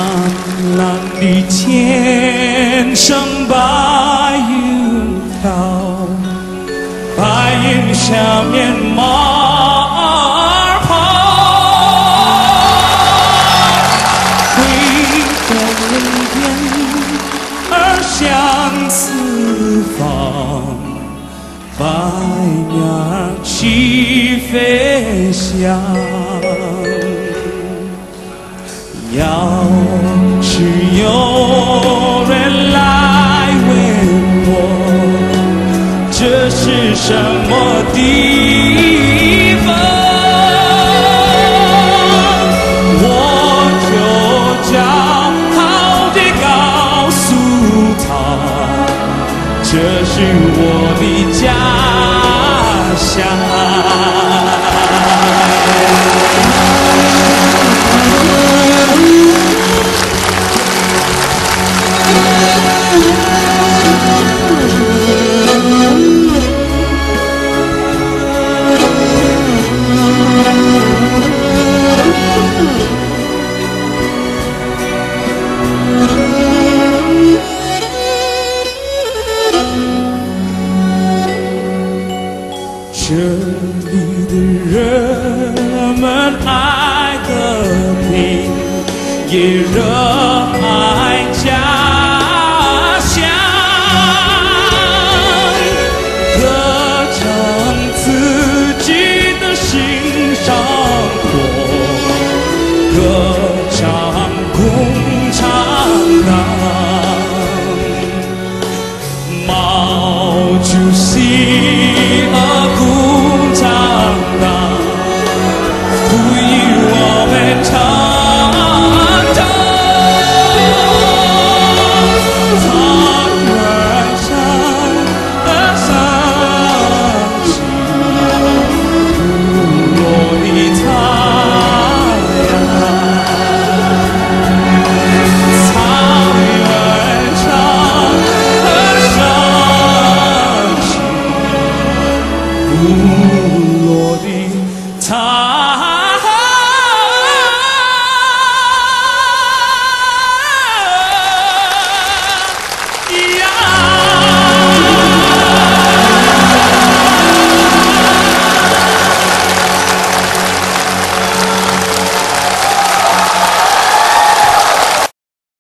蓝的天上白云飘，白云下面马儿跑，回头雁儿向四方，白鸟儿齐飞翔。要是有人来问我这是什么地方，我就骄傲地告诉他，这是我的家乡。这里的人们爱和平，也热爱家。